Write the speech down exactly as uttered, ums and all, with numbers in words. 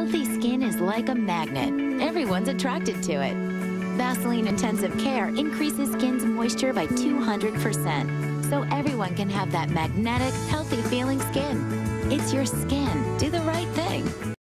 Healthy skin is like a magnet. Everyone's attracted to it. Vaseline Intensive Care increases skin's moisture by two hundred percent, so everyone can have that magnetic, healthy feeling skin. It's your skin. Do the right thing.